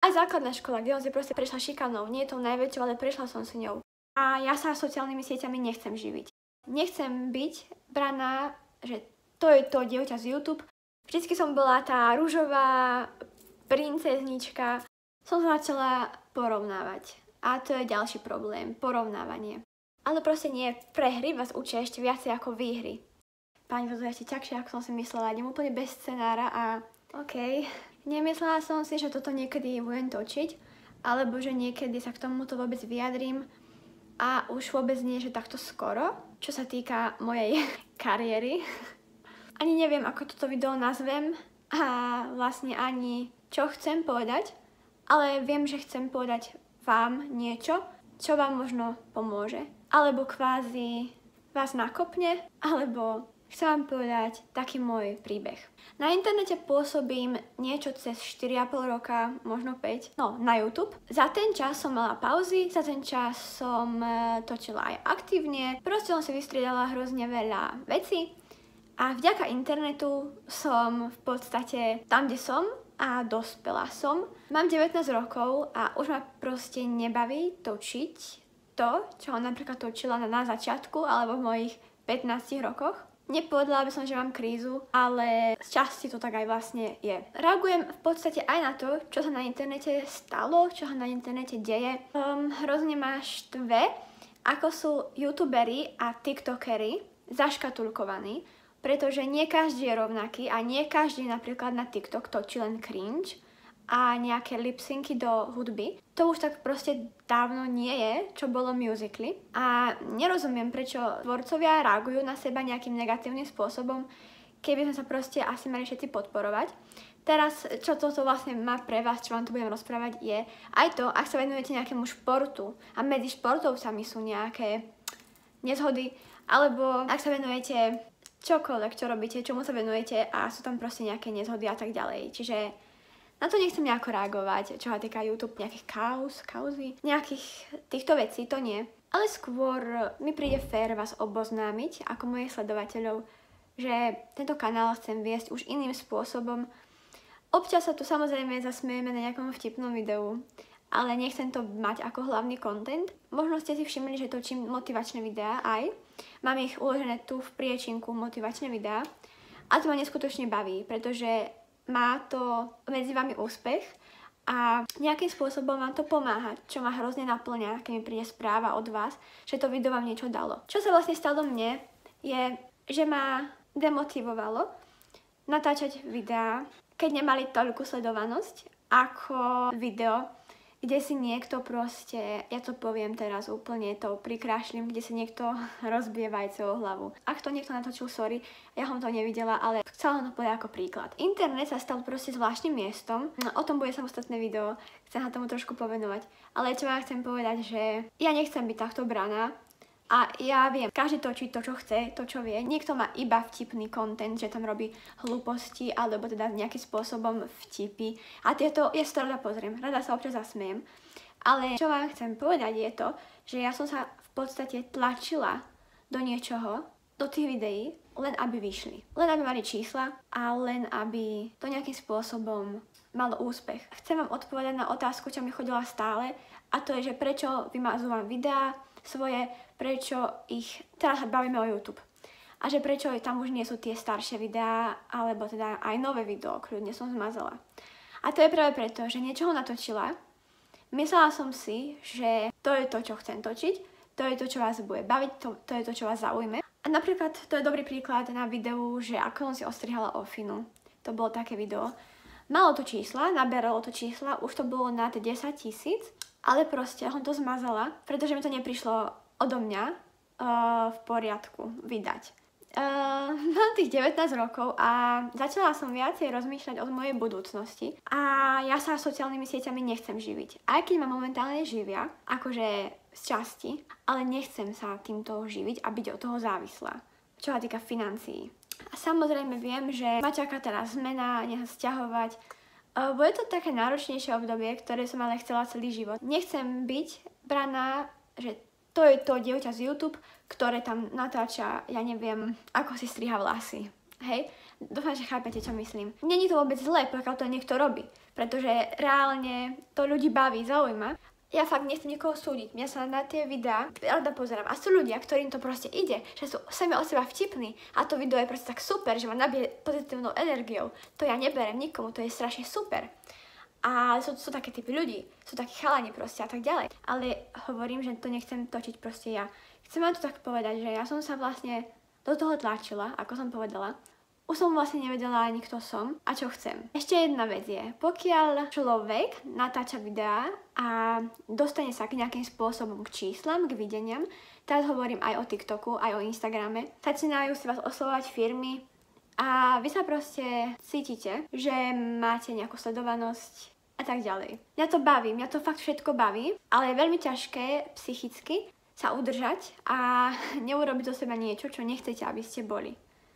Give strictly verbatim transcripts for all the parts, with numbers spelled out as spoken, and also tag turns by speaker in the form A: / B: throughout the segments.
A: Aj základná škola, kde som si proste prešla šikanou, nie je to najväčšou, ale prešla som si ňou. A ja sa sociálnymi sieťami nechcem živiť. Nechcem byť braná, že to je to dievča z YouTube. Vždycky som bola tá ružová princeznička. Som sa začala porovnávať. A to je ďalší problém, porovnávanie. Ale proste nie, prehry vás učia ešte viacej ako výhry. Pani, toto je ešte ťažšie, ako som si myslela. Idem úplne bez scenára a okej. Okay. Nemyslela som si, že toto niekedy budem točiť, alebo že niekedy sa k tomuto vôbec vyjadrím a už vôbec nie, že takto skoro, čo sa týka mojej kariéry. Ani neviem, ako toto video nazvem a vlastne ani čo chcem povedať, ale viem, že chcem povedať vám niečo, čo vám možno pomôže. Alebo kvázi vás nakopne, alebo chcem vám povedať taký môj príbeh. Na internete pôsobím niečo cez štyri a pol roka, možno päť, no na YouTube. Za ten čas som mala pauzy, za ten čas som točila aj aktívne, proste som si vystriedala hrozne veľa vecí a vďaka internetu som v podstate tam, kde som a dospela som. Mám devätnásť rokov a už ma proste nebaví točiť to, čo som napríklad točila na, na začiatku alebo v mojich pätnástich rokoch. Nepovedala by som, že mám krízu, ale z časti to tak aj vlastne je. Reagujem v podstate aj na to, čo sa na internete stalo, čo sa na internete deje. Um, hrozne ma štve, ako sú youtuberi a tiktokery zaškatulkovaní, pretože nie každý je rovnaký a nie každý napríklad na TikTok točí len cringe a nejaké lip-synky do hudby. To už tak proste dávno nie je, čo bolo musically. A nerozumiem, prečo tvorcovia reagujú na seba nejakým negatívnym spôsobom, keby sme sa proste asi mali všetci podporovať. Teraz, čo toto vlastne má pre vás, čo vám tu budem rozprávať, je aj to, ak sa venujete nejakému športu a medzi športovcami sú nejaké nezhody, alebo ak sa venujete čokoľvek, čo robíte, čomu sa venujete a sú tam proste nejaké nezhody a tak ďalej. Čiže na to nechcem nejako reagovať, čo sa týka YouTube, nejakých kauz, kauzy, nejakých týchto vecí, to nie. Ale skôr mi príde fér vás oboznámiť ako mojich sledovateľov, že tento kanál chcem viesť už iným spôsobom. Občas sa tu samozrejme zasmejeme na nejakom vtipnom videu, ale nechcem to mať ako hlavný content. Možno ste si všimli, že točím motivačné videá aj. Mám ich uložené tu v priečinku motivačné videá a to ma neskutočne baví, pretože má to medzi vami úspech a nejakým spôsobom vám to pomáha, čo ma hrozne naplňa, keď mi príde správa od vás, že to video vám niečo dalo. Čo sa vlastne stalo mne, je, že ma demotivovalo natáčať videá, keď nemali toľkú sledovanosť, ako video, kde si niekto proste, ja to poviem teraz úplne to prikrášlim, kde si niekto rozbije vajce o hlavu. Ak to niekto natočil, sorry, ja som to nevidela, ale chcela som to povedať ako príklad. Internet sa stal proste zvláštnym miestom, o tom bude samostatné video, chcem sa tomu trošku povenovať, ale čo vám chcem povedať, že ja nechcem byť takto braná. A ja viem, každý točí to, čo chce, to, čo vie. Niekto má iba vtipný content, že tam robí hlúposti, alebo teda nejakým spôsobom vtipy. A tieto, ja si to rada pozriem, rada sa občas zasmiem. Ale čo vám chcem povedať je to, že ja som sa v podstate tlačila do niečoho, do tých videí, len aby vyšli. Len aby mali čísla a len aby to nejakým spôsobom malo úspech. Chcem vám odpovedať na otázku, čo mi chodila stále, a to je, že prečo vymazúvam videá svoje, prečo ich, teraz sa bavíme o YouTube, a že prečo tam už nie sú tie staršie videá, alebo teda aj nové video, kľudne som zmazala. A to je práve preto, že niečoho natočila, myslela som si, že to je to, čo chcem točiť, to je to, čo vás bude baviť, to, to je to, čo vás zaujme. A napríklad, to je dobrý príklad na videu, že ako som si ostrihala ofinu. To bolo také video. Malo to čísla, naberalo to čísla, už to bolo nad desať tisíc, ale proste som to zmazala, pretože mi to neprišlo odo mňa uh, v poriadku vydať. Uh, mám tých devätnásť rokov a začala som viacej rozmýšľať o mojej budúcnosti a ja sa sociálnymi sieťami nechcem živiť. Aj keď ma momentálne živia, akože z časti, ale nechcem sa týmto živiť a byť od toho závislá, čo sa týka financií. A samozrejme viem, že ma čaká teraz zmena, nech sa sťahovať. Uh, bude to také náročnejšie obdobie, ktoré som ale chcela celý život. Nechcem byť braná, že to je to dievča z YouTube, ktoré tam natáča, ja neviem, ako si striha vlasy. Hej? Dúfam, že chápete, čo myslím. Není to vôbec zlé, pokiaľ to niekto robí, pretože reálne to ľudí baví, zaujíma. Ja fakt nechcem nikoho súdiť, mňa sa na tie videá rada pozerám a sú ľudia, ktorým to proste ide, že sú sami o seba vtipní a to video je proste tak super, že ma nabije pozitívnou energiou. To ja neberem nikomu, to je strašne super. A sú, sú také typy ľudí, sú takí chalani proste a tak ďalej. Ale hovorím, že to nechcem točiť proste ja. Chcem vám to tak povedať, že ja som sa vlastne do toho tlačila, ako som povedala. Už som vlastne nevedela ani kto som a čo chcem. Ešte jedna vec je, pokiaľ človek natáča videá a dostane sa k nejakým spôsobom k číslam, k videniam, teraz hovorím aj o TikToku, aj o Instagrame, začínajú si vás oslovovať firmy a vy sa proste cítite, že máte nejakú sledovanosť a tak ďalej. Mňa to baví, mňa to fakt všetko baví, ale je veľmi ťažké psychicky sa udržať a neurobiť zo seba niečo, čo nechcete, aby ste boli.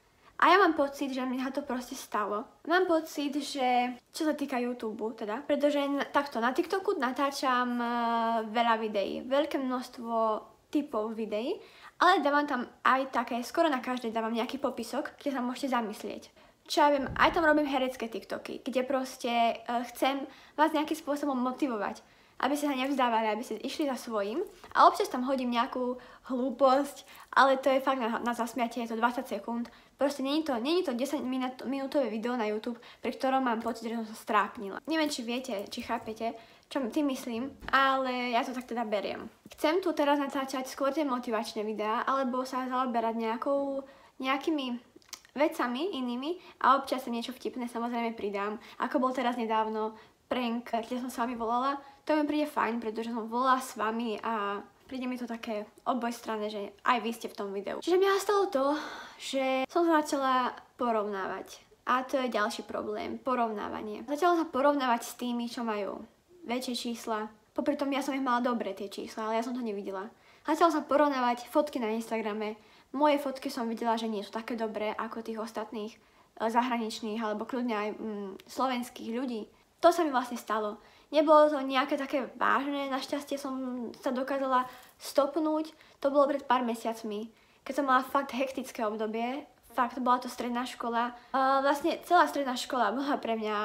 A: A ja mám pocit, že mňa to proste stalo. Mám pocit, že čo sa týka YouTube, teda, pretože takto na TikToku natáčam uh, veľa videí, veľké množstvo typov videí, ale dávam tam aj také, skoro na každej dávam nejaký popisok, kde sa môžete zamyslieť. Čo ja viem, aj tam robím herecké TikToky, kde proste uh, chcem vás nejakým spôsobom motivovať, aby ste sa nevzdávali, aby ste išli za svojím. A občas tam hodím nejakú hlúposť, ale to je fakt na, na zasmiatie, je to dvadsať sekúnd. Proste nie je to, nie je to desaťminútové video na YouTube, pri ktorom mám pocit, že som sa strápnila. Neviem, či viete, či chápete, čo tým myslím, ale ja to tak teda beriem. Chcem tu teraz natáčať skôr tie motivačné videá, alebo sa zaoberať nejakou, nejakými vecami inými a občas sa niečo vtipné samozrejme pridám. Ako bol teraz nedávno prank, kde som s vami volala, to mi príde fajn, pretože som volala s vami a príde mi to také obojstranné, že aj vy ste v tom videu. Čiže mňa stalo to, že som sa začala porovnávať. A to je ďalší problém, porovnávanie. Začala sa porovnávať s tými, čo majú väčšie čísla. Popri tom ja som ich mala dobre tie čísla, ale ja som to nevidela. Začala sa porovnávať fotky na Instagrame. Moje fotky som videla, že nie sú také dobré ako tých ostatných zahraničných alebo kľudne aj mm, slovenských ľudí. To sa mi vlastne stalo. Nebolo to nejaké také vážne, našťastie som sa dokázala stopnúť. To bolo pred pár mesiacmi, keď som mala fakt hektické obdobie. Fakt, bola to stredná škola. Uh, vlastne celá stredná škola bola pre mňa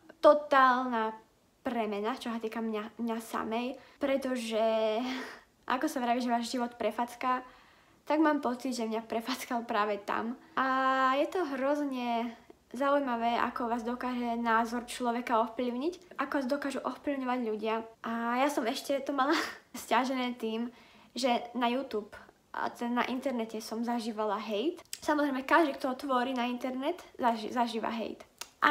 A: totálna premena, čo sa týka mňa, mňa samej. Pretože, ako sa vraví, že váš život prefacká, tak mám pocit, že mňa prefackal práve tam. A je to hrozne zaujímavé, ako vás dokáže názor človeka ovplyvniť, ako vás dokážu ovplyvňovať ľudia. A ja som ešte to mala sťažené tým, že na YouTube a na internete som zažívala hejt. Samozrejme, každý, kto tvorí na internet, zaži- zažíva hejt.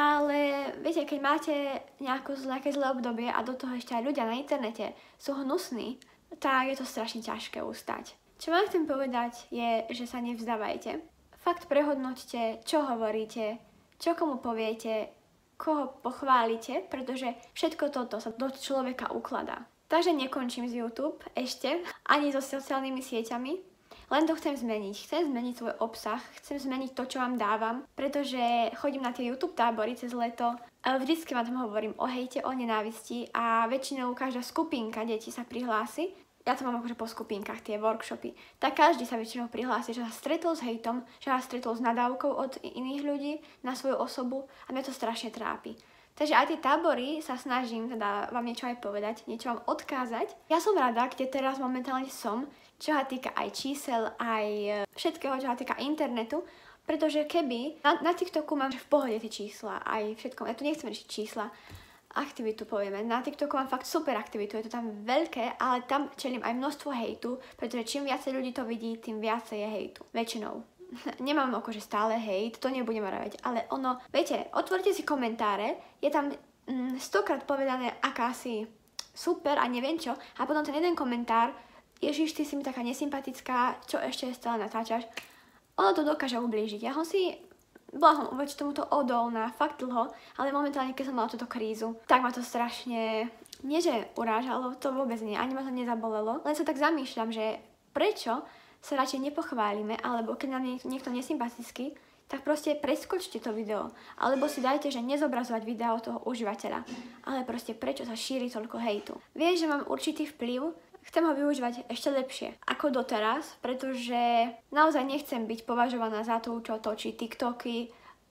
A: Ale viete, keď máte nejakú, nejaké zlé obdobie a do toho ešte aj ľudia na internete sú hnusní, tak je to strašne ťažké ustať. Čo vám chcem povedať je, že sa nevzdávajte. Fakt prehodnoťte, čo hovoríte, čo komu poviete, koho pochválite, pretože všetko toto sa do človeka ukladá. Takže nekončím z YouTube ešte, ani so sociálnymi sieťami, len to chcem zmeniť. Chcem zmeniť svoj obsah, chcem zmeniť to, čo vám dávam, pretože chodím na tie YouTube tábory cez leto, vždycky vám tam hovorím o hejte, o nenávisti a väčšinou každá skupinka detí sa prihlási. Ja to mám akože po skupinkách, tie workshopy. Tak každý sa väčšinou prihlási, že sa stretol s hejtom, že sa stretol s nadávkou od iných ľudí na svoju osobu a mňa to strašne trápi. Takže aj tie tábory sa snažím teda vám niečo aj povedať, niečo vám odkázať. Ja som rada, kde teraz momentálne som, čo sa týka aj čísel, aj všetkého, čo sa týka internetu, pretože keby na, na TikToku mám v pohode tie čísla, aj všetko, ja tu nechcem riešiť čísla, aktivitu povieme. Na TikToku mám fakt super aktivitu, je to tam veľké, ale tam čelím aj množstvo hejtu, pretože čím viacej ľudí to vidí, tým viacej je hejtu. Väčšinou. Nemám akože stále hejt, to nebudem vraviť, ale ono, viete, otvorte si komentáre, je tam mm, stokrát povedané aká si super a neviem čo, a potom ten jeden komentár, Ježiš, ty si mi taká nesympatická, čo ešte stále natáčaš, ono to dokáže ublížiť. Ja som si bola som voči tomuto odolná fakt dlho, ale momentálne, keď som mala túto krízu, tak ma to strašne, nie že urážalo, to vôbec nie, ani ma to nezabolelo, len sa tak zamýšľam, že prečo sa radšej nepochválime, alebo keď nám je niekto nesympatický, tak proste preskočte to video, alebo si dajte, že nezobrazovať video toho užívateľa, ale proste prečo sa šíri toľko hejtu. Viem, že mám určitý vplyv, chcem ho využívať ešte lepšie ako doteraz, pretože naozaj nechcem byť považovaná za tú, čo točí TikToky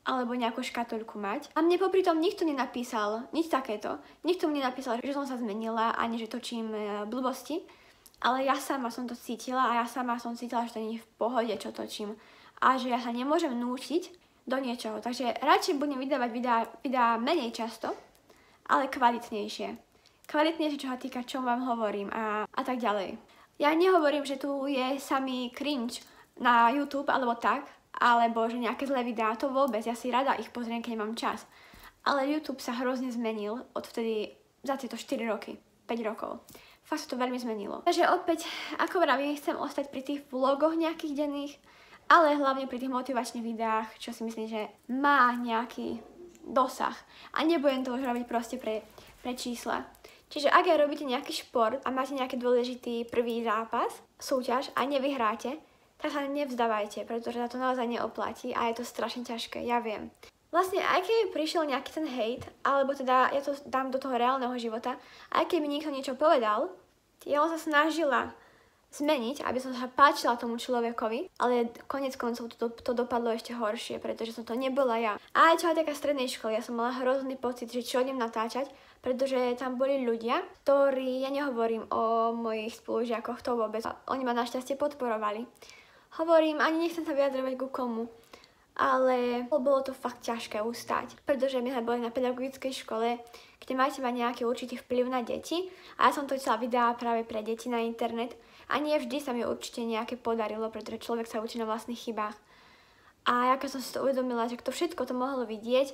A: alebo nejakú škatulku mať. A mne popri tom nikto nenapísal nič takéto. Nikto mi nenapísal, že som sa zmenila, ani že točím blbosti. Ale ja sama som to cítila a ja sama som cítila, že to nie je v pohode, čo točím. A že ja sa nemôžem nútiť do niečoho. Takže radšej budem vydávať videá, videá menej často, ale kvalitnejšie. Kvalitnejšie, čo sa týka, čo vám hovorím a, a tak ďalej. Ja nehovorím, že tu je samý cringe na YouTube alebo tak, alebo že nejaké zlé videá, to vôbec, ja si rada ich pozriem, keď nemám čas. Ale YouTube sa hrozne zmenil od vtedy za tieto štyri roky, päť rokov. Fakt sa to veľmi zmenilo. Takže opäť, ako vravím, chcem ostať pri tých vlogoch nejakých denných, ale hlavne pri tých motivačných videách, čo si myslím, že má nejaký dosah. A nebudem to už robiť proste pre, pre čísla. Čiže ak aj robíte nejaký šport a máte nejaký dôležitý prvý zápas, súťaž a nevyhráte, tak sa nevzdávajte, pretože sa to naozaj neoplatí a je to strašne ťažké, ja viem. Vlastne aj keby prišiel nejaký ten hejt, alebo teda ja to dám do toho reálneho života, aj keby niekto niečo povedal, ja som sa snažila zmeniť, aby som sa páčila tomu človekovi, ale konec koncov to, to dopadlo ešte horšie, pretože som to nebola ja. A aj čo aj taká strednej školy, ja som mala hrozný pocit, že čo idem natáčať, pretože tam boli ľudia, ktorí, ja nehovorím o mojich spolužiakoch, to vôbec, oni ma našťastie podporovali. Hovorím, ani nechcem sa vyjadrovať ku komu, ale bolo to fakt ťažké ustať, pretože my sme boli na pedagogickej škole, kde máte mať nejaký určitý vplyv na deti a ja som točila videá práve pre deti na internet a nie vždy sa mi určite nejaké podarilo, pretože človek sa učí na vlastných chybách. A ja keď som si to uvedomila, že kto všetko to mohlo vidieť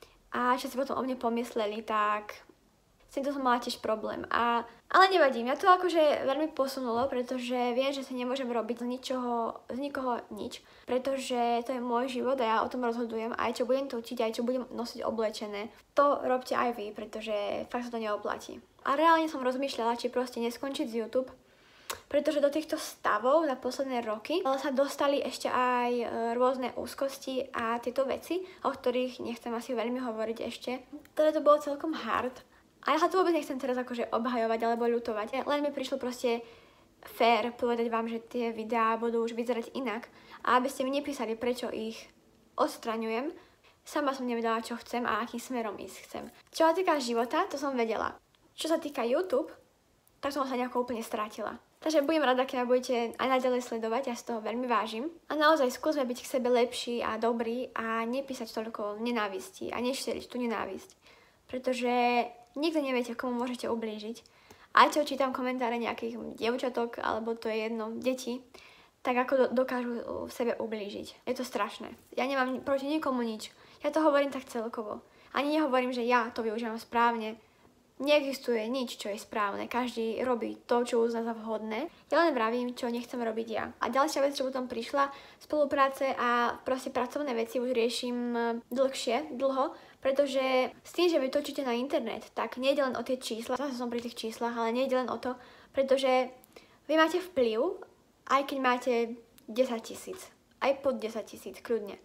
A: a čo si potom o mne pomysleli, tak s týmto som mala tiež problém. A, ale nevadí, mňa to akože veľmi posunulo, pretože viem, že sa nemôžem robiť z ničoho, z nikoho nič, pretože to je môj život a ja o tom rozhodujem, aj čo budem točiť, aj čo budem nosiť oblečené. To robte aj vy, pretože fakt sa to neoplatí. A reálne som rozmýšľala, či proste neskončiť z YouTube, pretože do týchto stavov za posledné roky sa dostali ešte aj rôzne úzkosti a tieto veci, o ktorých nechcem asi veľmi hovoriť ešte. Teda to bolo celkom hard. A ja sa tu vôbec nechcem teraz akože obhajovať alebo ľutovať. Len mi prišlo proste fér povedať vám, že tie videá budú už vyzerať inak. A aby ste mi nepísali, prečo ich odstraňujem, sama som nevedela, čo chcem a akým smerom ísť chcem. Čo sa týka života, to som vedela. Čo sa týka YouTube, tak som sa nejako úplne strátila. Takže budem rada, keď ma budete aj naďalej sledovať, ja si toho veľmi vážim. A naozaj skúsme byť k sebe lepší a dobrý a nepísať toľko nenávisti a nešíriť tú nenávisť. Pretože nikto neviete, komu môžete ublížiť. Aj čo čítam komentáre nejakých dievčatok, alebo to je jedno, deti, tak ako do, dokážu v sebe ublížiť. Je to strašné. Ja nemám proti nikomu nič. Ja to hovorím tak celkovo. Ani nehovorím, že ja to využívam správne. Neexistuje nič, čo je správne. Každý robí to, čo uzná za vhodné. Ja len vravím, čo nechcem robiť ja. A ďalšia vec, čo potom prišla, spolupráce a proste pracovné veci už riešim dlhšie, dlho, pretože s tým, že vy točíte na internet, tak nejde len o tie čísla, zase som pri tých číslach, ale nejde len o to, pretože vy máte vplyv, aj keď máte desať tisíc, aj pod desať tisíc, kľudne.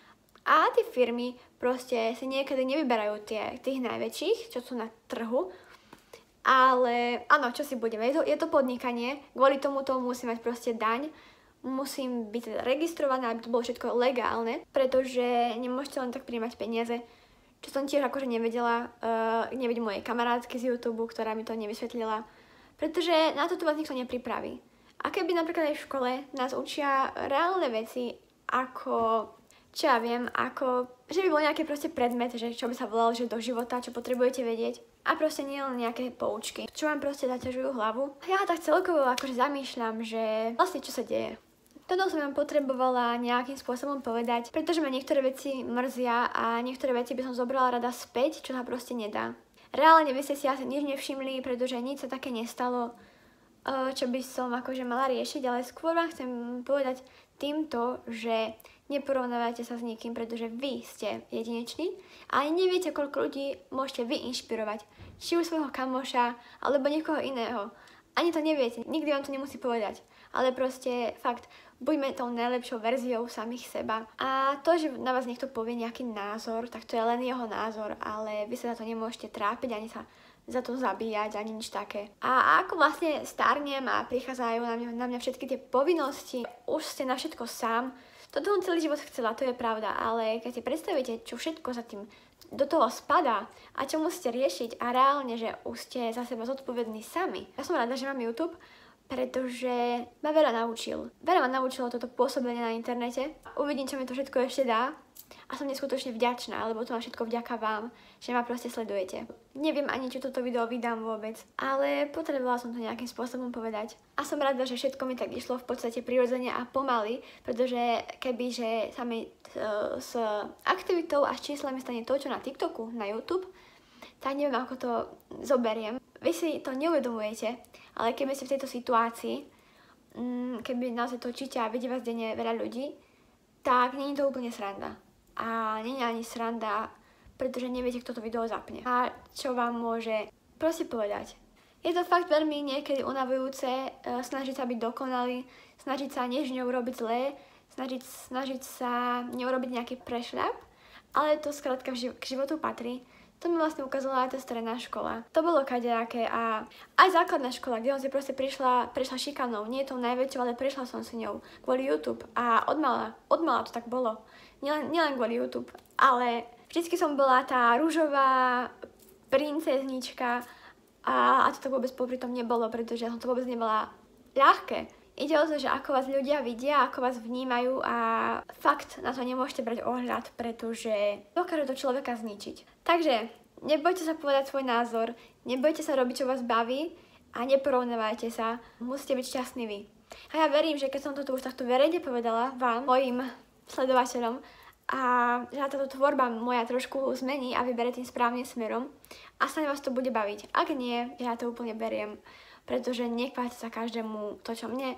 A: A tie firmy proste si niekedy nevyberajú tie, tých najväčších, čo sú na trhu, ale áno, čo si budeme, je to, je to podnikanie, kvôli tomuto musím mať proste daň, musím byť teda registrovaná, aby to bolo všetko legálne, pretože nemôžete len tak príjmať peniaze, čo som tiež akože nevedela, uh, nevedím mojej kamarátky z YouTube, ktorá mi to nevysvetlila, pretože na to tu vás nikto nepripraví. A keby napríklad aj v škole nás učia reálne veci, ako, čo ja viem, ako, že by bol nejaký proste predmet, že čo by sa volalo, že do života, čo potrebujete vedieť, a proste nie len nejaké poučky, čo vám proste zaťažujú hlavu. Ja tak celkovo akože zamýšľam, že vlastne čo sa deje. Toto som vám potrebovala nejakým spôsobom povedať, pretože ma niektoré veci mrzia a niektoré veci by som zobrala rada späť, čo sa proste nedá. Reálne vy ste si asi nič nevšimli, pretože nič sa také nestalo, čo by som akože mala riešiť, ale skôr vám chcem povedať týmto, že neporovnávajte sa s nikým, pretože vy ste jedineční a ani neviete, koľko ľudí môžete vy inšpirovať, či už svojho kamoša, alebo niekoho iného. Ani to neviete, nikdy vám to nemusí povedať, ale proste fakt, buďme tou najlepšou verziou samých seba. A to, že na vás niekto povie nejaký názor, tak to je len jeho názor, ale vy sa za to nemôžete trápiť, ani sa za to zabíjať, ani nič také. A ako vlastne starnem a prichádzajú na mňa, na mňa všetky tie povinnosti, už ste na všetko sám, Toto som celý život chcela, to je pravda, ale keď si predstavíte, čo všetko za tým do toho spadá a čo musíte riešiť a reálne, že už ste za seba zodpovední sami. Ja som rada, že mám YouTube, pretože ma veľa naučil. Veľa ma naučilo toto pôsobenie na internete. Uvidím, čo mi to všetko ešte dá. A som neskutočne vďačná, lebo to mám všetko vďaka vám, že ma proste sledujete. Neviem ani, či toto video vydám vôbec, ale potrebovala som to nejakým spôsobom povedať. A som rada, že všetko mi tak išlo v podstate prirodzene a pomaly, pretože kebyže sa mi uh, s aktivitou a s číslami stane to, čo na TikToku, na YouTube, tak neviem, ako to zoberiem. Vy si to neuvedomujete, ale keby ste v tejto situácii, um, keby naozaj točíte a vidí vás denne veľa ľudí, tak nie je to úplne sranda. A nie je ani sranda, pretože neviete, kto to video zapne. A čo vám môže proste povedať. Je to fakt veľmi niekedy unavujúce uh, snažiť sa byť dokonalý, snažiť sa než neurobiť zlé, snažiť, snažiť sa neurobiť nejaký prešľap, ale to skrátka k životu patrí. To mi vlastne ukázala aj tá stredná škola. To bolo kadejaké a aj základná škola, kde som si proste prišla, prešla šikanou. Nie je tou najväčšou, ale prešla som si ňou kvôli YouTube. A odmala, odmala to tak bolo. Nielen, nielen kvôli YouTube, ale vždycky som bola tá rúžová princeznička a, a to tak vôbec popri tom nebolo, pretože som to vôbec nebola ľahké. Ide o to, že ako vás ľudia vidia, ako vás vnímajú a fakt na to nemôžete brať ohľad, pretože dokáže to človeka zničiť. Takže nebojte sa povedať svoj názor, nebojte sa robiť, čo vás baví a neporovnávajte sa. Musíte byť šťastní vy. A ja verím, že keď som toto už takto verejne povedala vám, mojim sledovateľom, a že táto tvorba moja trošku zmení a vybere tým správnym smerom a sa vás to bude baviť. Ak nie, ja to úplne beriem, pretože nepáči sa každému to, čo mne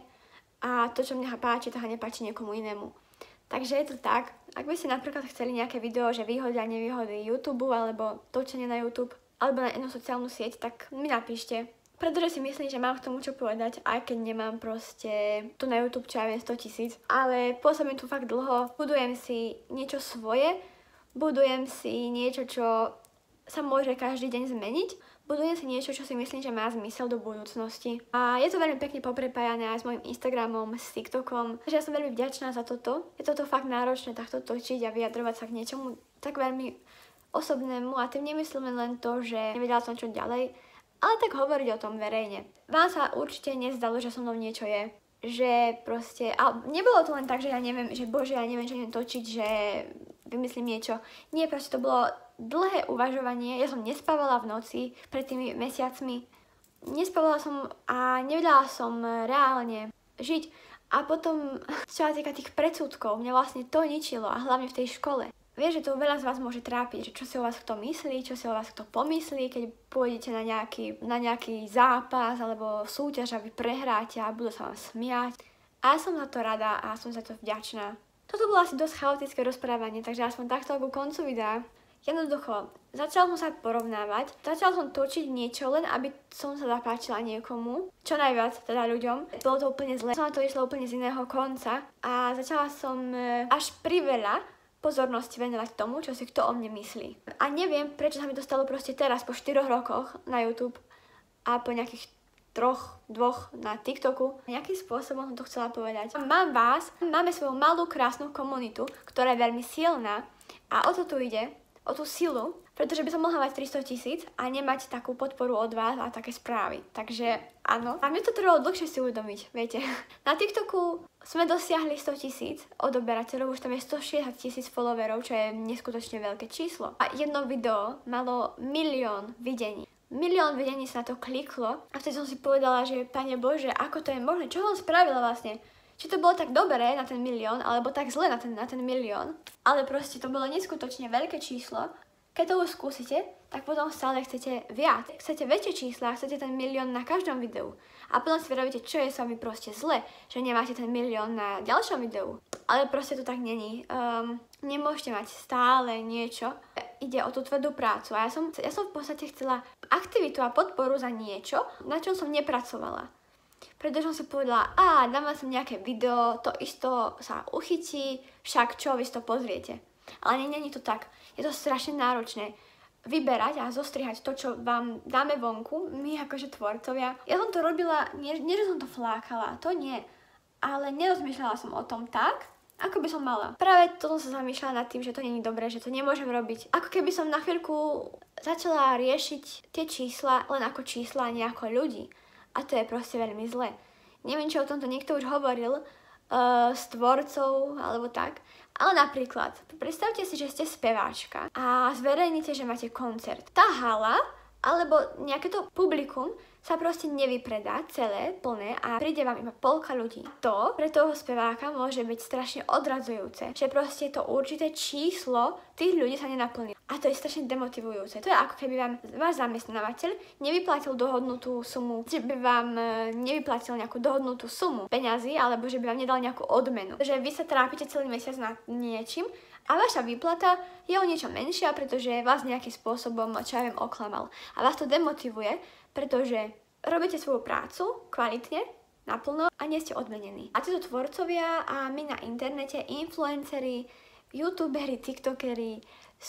A: a to, čo mňa páči, tak nepáči niekomu inému. Takže je to tak, ak by ste napríklad chceli nejaké video, že výhody a nevýhody YouTube alebo točenie na YouTube alebo na jednu sociálnu sieť, tak mi napíšte. Pretože si myslím, že mám k tomu čo povedať, aj keď nemám proste tu na YouTube čo ja viem sto tisíc. Ale pôsobím tu fakt dlho, budujem si niečo svoje, budujem si niečo, čo sa môže každý deň zmeniť, budujem si niečo, čo si myslím, že má zmysel do budúcnosti. A je to veľmi pekne poprepájané aj s mojím Instagramom, s TikTokom, takže ja som veľmi vďačná za toto. Je toto fakt náročné takto točiť a vyjadrovať sa k niečomu tak veľmi osobnému a tým nemyslím len to, že nevedela som čo ďalej, ale tak hovoriť o tom verejne. Vám sa určite nezdalo, že so mnou niečo je. Že proste... A nebolo to len tak, že ja neviem, že bože, ja neviem, čo idem točiť, že vymyslím niečo. Nie, proste to bolo dlhé uvažovanie. Ja som nespávala v noci pred tými mesiacmi. Nespávala som a nevedela som reálne žiť. A potom, čo sa týka tých predsudkov, mňa vlastne to ničilo a hlavne v tej škole. Vieš, že to veľa z vás môže trápiť, že čo si o vás kto myslí, čo si o vás kto pomyslí, keď pôjdete na nejaký, na nejaký zápas alebo súťaž a vy prehráte a budú sa vám smiať. A ja som za to rada a som za to vďačná. Toto bolo asi dosť chaotické rozprávanie, takže aspoň takto ku koncu videa. Jednoducho, začala som sa porovnávať, začala som točiť niečo len, aby som sa zapáčila niekomu, čo najviac teda ľuďom. Bolo to úplne zle, som na to išla úplne z iného konca a začala som až priveľa pozornosť venovať tomu, čo si kto o mne myslí. A neviem, prečo sa mi to stalo proste teraz, po štyroch rokoch na YouTube a po nejakých troch, dvoch na TikToku. Nejakým spôsobom som to chcela povedať. Mám vás, máme svoju malú krásnu komunitu, ktorá je veľmi silná a o to tu ide, o tú silu, pretože by som mohla mať tristo tisíc a nemať takú podporu od vás a také správy. Takže áno. A mne to trvalo dlhšie si uvedomiť, viete. Na TikToku sme dosiahli sto tisíc odoberateľov, už tam je stošesťdesiat tisíc followerov, čo je neskutočne veľké číslo. A jedno video malo milión videní. Milión videní sa na to kliklo a vtedy som si povedala, že Pane Bože, ako to je možné? Čo som spravila vlastne? Či to bolo tak dobré na ten milión, alebo tak zle na ten, na ten milión. Ale proste to bolo neskutočne veľké číslo. Keď to už skúsite, tak potom stále chcete viac. Chcete väčšie čísla, chcete ten milión na každom videu. A potom si vravíte, čo je s vami proste zle, že nemáte ten milión na ďalšom videu. Ale proste to tak není. Um, nemôžete mať stále niečo. Ide o tú tvrdú prácu. A ja som, ja som v podstate chcela aktivitu a podporu za niečo, na čom som nepracovala. Pretože som si povedala, a dávam som nejaké video, to isto sa uchytí, však čo, vy si to pozriete. Ale nie, nie je to tak. Je to strašne náročné vyberať a zostrihať to, čo vám dáme vonku, my akože tvorcovia. Ja som to robila, nie, nie že som to flákala, to nie. Ale nerozmýšľala som o tom tak, ako by som mala. Práve toto som sa zamýšľala nad tým, že to nie je dobré, že to nemôžem robiť. Ako keby som na chvíľku začala riešiť tie čísla len ako čísla a nie ako ľudí. A to je proste veľmi zlé. Neviem, či o tomto niekto už hovoril uh, s tvorcov alebo tak. Ale napríklad, predstavte si, že ste speváčka a zverejnite, že máte koncert. Tá hala alebo nejaké to publikum sa proste nevypredá celé, plné a príde vám iba polka ľudí. To pre toho speváka môže byť strašne odradzujúce, že proste to určité číslo tých ľudí sa nenaplní. A to je strašne demotivujúce. To je ako keby vám váš zamestnávateľ nevyplatil dohodnutú sumu, že by vám nevyplatil nejakú dohodnutú sumu peňazí, alebo že by vám nedal nejakú odmenu. Že vy sa trápite celý mesiac nad niečím a vaša výplata je o niečo menšia, pretože vás nejakým spôsobom, čo ja viem, oklamal. A vás to demotivuje, pretože robíte svoju prácu kvalitne, naplno a nie ste odmenení. A títo tvorcovia a my na internete, influenceri, youtuberi, tiktokeri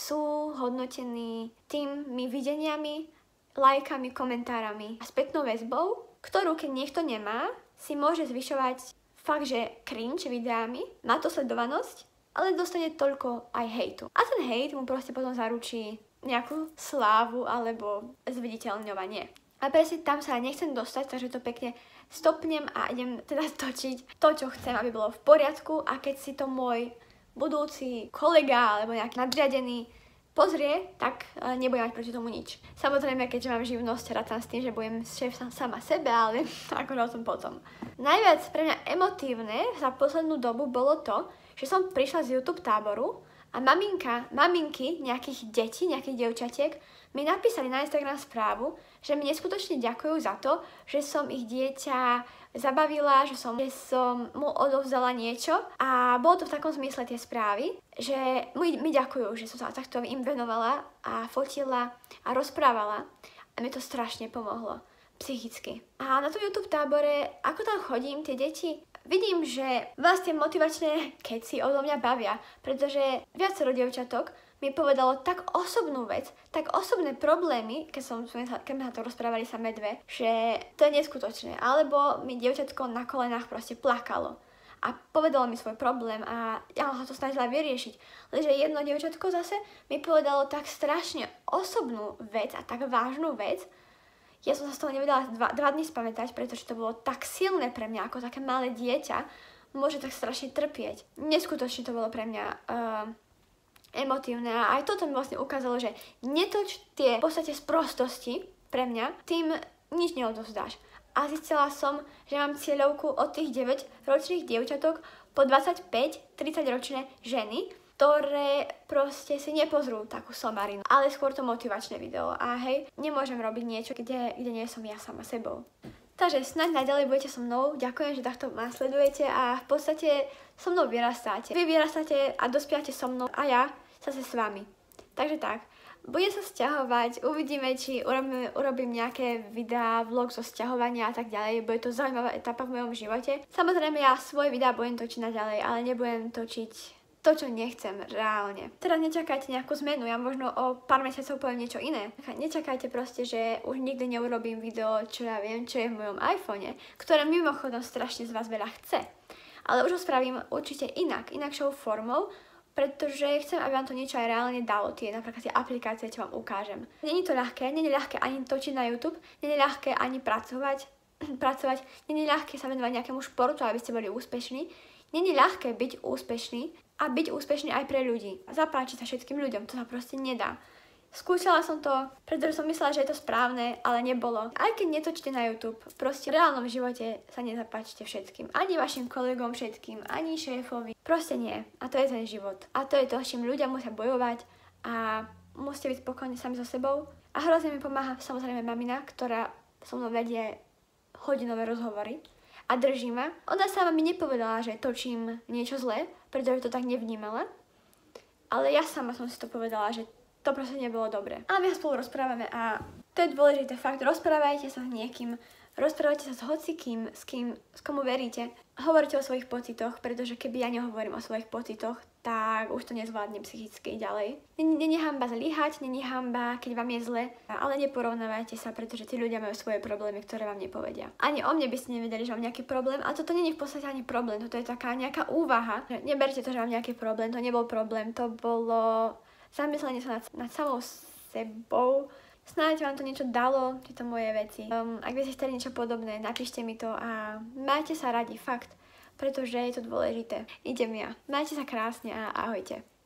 A: sú hodnotení tými videniami, lajkami, komentárami a spätnou väzbou, ktorú keď niekto nemá, si môže zvyšovať fakt, že cringe videami, má to sledovanosť, ale dostane toľko aj hejtu. A ten hejt mu proste potom zaručí nejakú slávu alebo zviditeľňovanie. A presne tam sa nechcem dostať, takže to pekne stopnem a idem teda točiť to, čo chcem, aby bolo v poriadku, a keď si to môj budúci kolega alebo nejaký nadriadený pozrie, tak nebudem mať proti tomu nič. Samozrejme, keďže mám živnosť, rátam s tým, že budem šéf sama sebe, ale ako o tom potom. Najviac pre mňa emotívne za poslednú dobu bolo to, že som prišla z YouTube táboru a maminka, maminky nejakých detí, nejakých dievčatiek mi napísali na Instagram správu, že mi neskutočne ďakujú za to, že som ich dieťa zabavila, že som, že som mu odovzdala niečo, a bolo to v takom zmysle tie správy, že mi, mi ďakujú, že som sa takto im venovala a fotila a rozprávala, a mi to strašne pomohlo psychicky. A na tom YouTube tábore, ako tam chodím, tie deti, vidím, že vás tie motivačné keci odo mňa bavia, pretože viacero dievčatok mi povedalo tak osobnú vec, tak osobné problémy, keď, som, keď sme sa to rozprávali same dve, že to je neskutočné. Alebo mi dievčatko na kolenách proste plakalo a povedalo mi svoj problém a ja sa to snažila vyriešiť. Lenže jedno dievčatko zase mi povedalo tak strašne osobnú vec a tak vážnu vec, ja som sa z toho nevedela dva, dva dny spamätať, pretože to bolo tak silné pre mňa, ako také malé dieťa môže tak strašne trpieť. Neskutočne to bolo pre mňa uh, emotívne, a aj toto mi vlastne ukázalo, že netoč tie v podstate sprostosti pre mňa, tým nič neodovzdáš. A zistila som, že mám cieľovku od tých deväťročných dievčatok po dvadsaťpäť tridsaťročné ženy, ktoré proste si nepozrú takú somarinu, ale skôr to motivačné video. A hej, nemôžem robiť niečo, kde, kde nie som ja sama sebou. Takže snáď naďalej budete so mnou, ďakujem, že takto ma sledujete a v podstate so mnou vyrastáte. Vy vyrastáte a dospiate so mnou a ja zase s vami. Takže tak, budem sa sťahovať, uvidíme, či urobím, urobím nejaké videá, vlog zo sťahovania a tak ďalej. Bude to zaujímavá etapa v mojom živote. Samozrejme, ja svoje videá budem točiť naďalej, ale nebudem točiť to, čo nechcem reálne. Teda nečakajte nejakú zmenu, ja možno o pár mesiacov poviem niečo iné. Nečakajte proste, že už nikdy neurobím video, čo ja viem, čo je v mojom iPhone, ktoré mimochodom strašne z vás veľa chce. Ale už ho spravím určite inak, inakšou formou, pretože chcem, aby vám to niečo aj reálne dalo, tie napríklad tie aplikácie, čo vám ukážem. Není to ľahké, není ľahké ani točiť na YouTube, není ľahké ani pracovať, pracovať, není ľahké sa venovať nejakému športu, aby ste boli úspešní, není ľahké byť úspešný a byť úspešný aj pre ľudí. Zapáčiť sa všetkým ľuďom, to sa proste nedá. Skúšala som to, pretože som myslela, že je to správne, ale nebolo. Aj keď netočíte na YouTube, proste v reálnom živote sa nezapáčite všetkým. Ani vašim kolegom všetkým, ani šéfovi. Proste nie. A to je ten život. A to je to, s čím ľudia musia bojovať a musíte byť spokojní sami so sebou. A hrozne mi pomáha samozrejme mamina, ktorá so mnou vedie hodinové rozhovory a drží ma. Ona sama mi nepovedala, že točím niečo zlé, pretože to tak nevnímala. Ale ja sama som si to povedala, že to proste nebolo dobré. A my spolu rozprávame a to je dôležité fakt. Rozprávajte sa s niekým, rozprávajte sa s hocikým, s kým, s komu veríte. Hovorte o svojich pocitoch, pretože keby ja nehovorím o svojich pocitoch, tak už to nezvládnem psychicky ďalej. Není hanba zlyhať, není hanba, keď vám je zle, ale neporovnávajte sa, pretože tí ľudia majú svoje problémy, ktoré vám nepovedia. Ani o mne by ste nevedeli, že mám nejaký problém, a toto nie je v podstate ani problém, toto je taká nejaká úvaha. Neberte to, že mám nejaký problém, to nebol problém, to bolo zamyslenie sa nad, nad samou sebou. Snáď vám to niečo dalo, tieto moje veci. Um, ak by ste chceli niečo podobné, napíšte mi to a majte sa radi, fakt. Pretože je to dôležité. Idem ja. Majte sa krásne a ahojte.